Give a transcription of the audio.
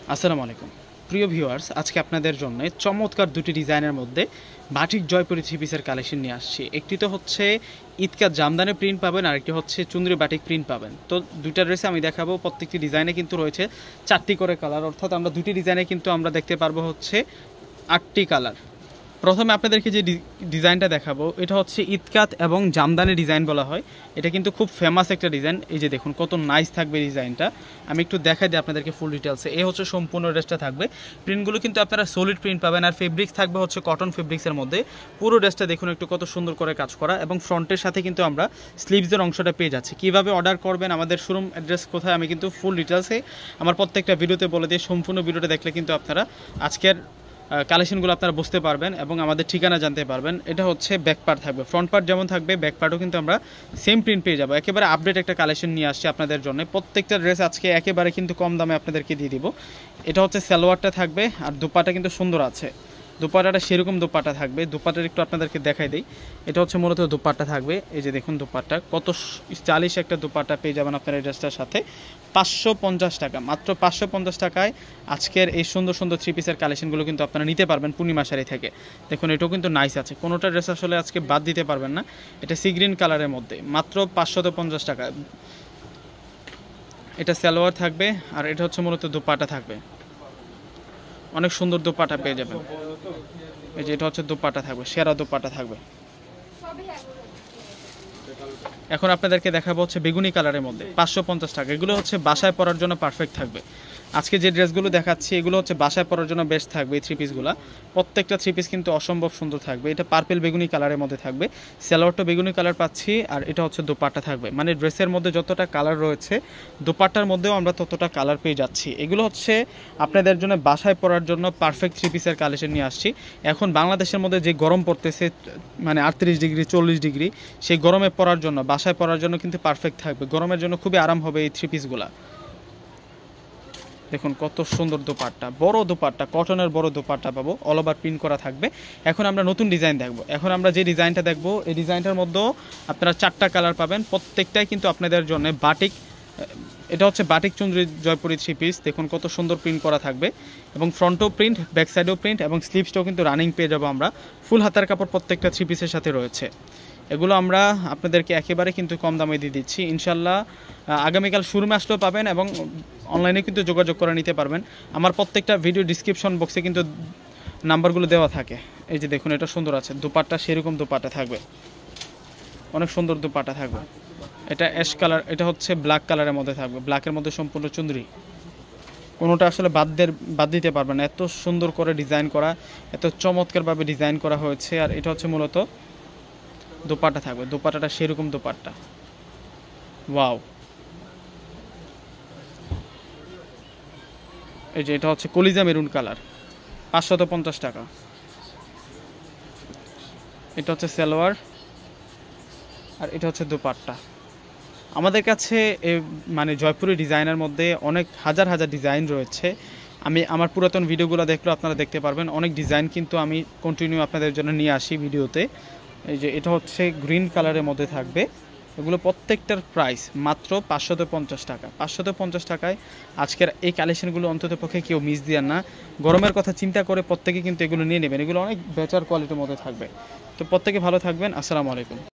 আসসালামু আলাইকুম প্রিয় ভিউয়ার্স, আজকে আপনাদের জন্য চমৎকার দুটি ডিজাইনের মধ্যে বাটিক জয়পুরি থ্রি পিসের কালেকশন নিয়ে আসছি। একটি তো হচ্ছে ঈদকাত জামদানি প্রিন্ট পাবেন, আরেকটি হচ্ছে চুন্দ্রি বাটিক প্রিন্ট পাবেন। তো দুইটা ড্রেসে আমি দেখাবো, প্রত্যেকটি ডিজাইনে কিন্তু রয়েছে 4টি করে কালার, অর্থাৎ আমরা দুটি ডিজাইনে কিন্তু আমরা দেখতে পারবো হচ্ছে 8টি কালার। প্রথমে আপনাদেরকে যে ডিজাইনটা দেখাবো এটা হচ্ছে ঈদকাত এবং জামদানি ডিজাইন বলা হয়। এটা কিন্তু খুব ফেমাস একটা ডিজাইন। এই যে দেখুন কত নাইস থাকবে ডিজাইনটা। আমি একটু দেখাই দিই আপনাদেরকে ফুল ডিটেলসে। এই হচ্ছে সম্পূর্ণ ড্রেসটা থাকবে। প্রিন্টগুলো কিন্তু আপনারা সলিড প্রিন্ট পাবেন, আর ফেব্রিক্স থাকবে হচ্ছে কটন ফেব্রিক্সের মধ্যে। পুরো ড্রেসটা দেখুন একটু কত সুন্দর করে কাজ করা, এবং ফ্রন্টের সাথে কিন্তু আমরা স্লিভসের অংশটা পেয়ে যাচ্ছি। কীভাবে অর্ডার করবেন, আমাদের শোরুম অ্যাড্রেস কোথায়, আমি কিন্তু ফুল ডিটেলসে আমার প্রত্যেকটা ভিডিওতে বলে দিই। সম্পূর্ণ ভিডিওটা দেখলে কিন্তু আপনারা আজকের কালেকশনগুলো আপনারা বুঝতে পারবেন এবং আমাদের ঠিকানা জানতে পারবেন। এটা হচ্ছে ব্যাক পার্ট থাকবে, ফ্রন্ট পার্ট যেমন থাকবে ব্যাক পার্টও কিন্তু আমরা সেম প্রিন্ট পেয়ে যাবো। একেবারে আপডেট একটা কালেকশন নিয়ে আসছি আপনাদের জন্য। প্রত্যেকটা ড্রেস আজকে একেবারে কিন্তু কম দামে আপনাদেরকে দিয়ে দিব। এটা হচ্ছে সালোয়ারটা থাকবে, আর দুপাটা কিন্তু সুন্দর আছে। দুপাটাটা সেরকম দুপাটা থাকবে। দুপাটার একটু আপনাদেরকে দেখাই দিই। এটা হচ্ছে মূলত দুপাট্টা থাকবে। এই যে দেখুন দুপাট্টা কত স্টাইলিশ একটা দুপাট্টা পেয়ে যাবেন আপনার এই ড্রেসটার সাথে। 550 টাকা, মাত্র 550 টাকায় আজকের এই সুন্দর সুন্দর থ্রি পিসের কালেকশনগুলো কিন্তু আপনারা নিতে পারবেন পূর্ণিমা শাড়ি থেকে। দেখুন এটাও কিন্তু নাইস আছে, কোনোটা ড্রেস আসলে আজকে বাদ দিতে পারবেন না। এটা সি গ্রিন কালারের মধ্যে মাত্র 550 টাকা। এটা সালোয়ার থাকবে, আর এটা হচ্ছে মূলত দুপাট্টা থাকবে। অনেক সুন্দর দোপাট্টা পেয়ে যাবেন। এই যে এটা হচ্ছে দোপাট্টা থাকবে, সেরা দোপাট্টা থাকবে। এখন আপনাদেরকে দেখাবো হচ্ছে বেগুনি কালারের মধ্যে 550 টাকা। এগুলো হচ্ছে বাসায় পরার জন্য পারফেক্ট থাকবে। আজকে যে ড্রেসগুলো দেখাচ্ছি এগুলো হচ্ছে বাসায় পরার জন্য বেস্ট থাকবে। এই থ্রি পিসগুলো প্রত্যেকটা থ্রি পিস কিন্তু অসম্ভব সুন্দর থাকবে। এটা পার্পেল বেগুনি কালারের মধ্যে থাকবে, সালোয়ারটা বেগুনি কালার পাচ্ছি, আর এটা হচ্ছে দোপাট্টা থাকবে। মানে ড্রেসের মধ্যে যতটা কালার রয়েছে দোপাট্টার মধ্যেও আমরা ততটা কালার পেয়ে যাচ্ছি। এগুলো হচ্ছে আপনাদের জন্য বাসায় পরার জন্য পারফেক্ট থ্রি পিসের কালেকশন নিয়ে আসছি। এখন বাংলাদেশের মধ্যে যে গরম পড়তেছে, মানে 38 ডিগ্রি 40 ডিগ্রি, সেই গরমে পরার জন্য বাসায় পরার জন্য কিন্তু পারফেক্ট থাকবে। গরমের জন্য খুবই আরাম হবে এই থ্রি পিসগুলা। দেখুন কত সুন্দর দোপাট্টা, বড় দোপাট্টা, কটনের বড় দোপাট্টা পাবো, অল ওভার প্রিন্ট করা থাকবে। এখন আমরা নতুন ডিজাইন দেখবো। এখন আমরা যে ডিজাইনটা দেখবো এই ডিজাইনটার মধ্যেও আপনারা 4টা কালার পাবেন। প্রত্যেকটাই কিন্তু আপনাদের জন্য বাটিক। এটা হচ্ছে batik chundri Jaipuri three piece. দেখুন কত সুন্দর প্রিন্ট করা থাকবে, এবং ফ্রন্টও প্রিন্ট, ব্যাক সাইডেও প্রিন্ট, এবং স্লিভসটাও কিন্তু রানিং পেয়ে যাবো আমরা। ফুল হাতার কাপড় প্রত্যেকটা থ্রি পিসের সাথে রয়েছে। এগুলো আমরা আপনাদেরকে একেবারে কিন্তু কম দামে দিয়ে দিচ্ছি ইনশাল্লাহ। আগামীকাল শোরুমে আসলেও পাবেন, এবং অনলাইনে কিন্তু যোগাযোগ করে নিতে পারবেন। আমার প্রত্যেকটা ভিডিও ডিসক্রিপশন বক্সে কিন্তু নাম্বারগুলো দেওয়া থাকে। এই যে দেখুন এটা সুন্দর আছে, দুপাট্টা সেরকম দুপাট্টা থাকবে, অনেক সুন্দর দুপাট্টা থাকবে। এটা অ্যাশ কালার, এটা হচ্ছে ব্ল্যাক কালারের মধ্যে থাকবে, ব্ল্যাকের মধ্যে সম্পূর্ণ চুন্দ্রি। কোনোটা আসলে বাদ দিতে পারবেন না, এত সুন্দর করে ডিজাইন করা, এত চমৎকারভাবে ডিজাইন করা হয়েছে। আর এটা হচ্ছে মূলত দোপাট্টা থাকবে, দোপাট্টাটা সেরকম দোপাট্টা। ওয়াও, এই যে এটা হচ্ছে কলিজা মেরুন কালার, 550 টাকা। এটা হচ্ছে সালোয়ার, আর এটা হচ্ছে দোপাট্টা। আমাদের কাছে মানে জয়পুরি ডিজাইনের মধ্যে অনেক হাজার হাজার ডিজাইন রয়েছে। আমি আমার পুরাতন ভিডিওগুলো দেখলেও আপনারা দেখতে পারবেন, অনেক ডিজাইন কিন্তু আমি কন্টিনিউ আপনাদের জন্য নিয়ে আসি ভিডিওতে। এই যে এটা হচ্ছে গ্রিন কালারের মধ্যে থাকবে। এগুলো প্রত্যেকটার প্রাইস মাত্র 550 টাকা। 550 টাকায় আজকের এই কালেকশনগুলো অন্তত পক্ষে কেউ মিস দিয়ান না। গরমের কথা চিন্তা করে প্রত্যেকে কিন্তু এগুলো নিয়ে নেবেন। এগুলো অনেক বেটার কোয়ালিটির মধ্যে থাকবে। তো প্রত্যেকে ভালো থাকবেন। আসসালামু আলাইকুম।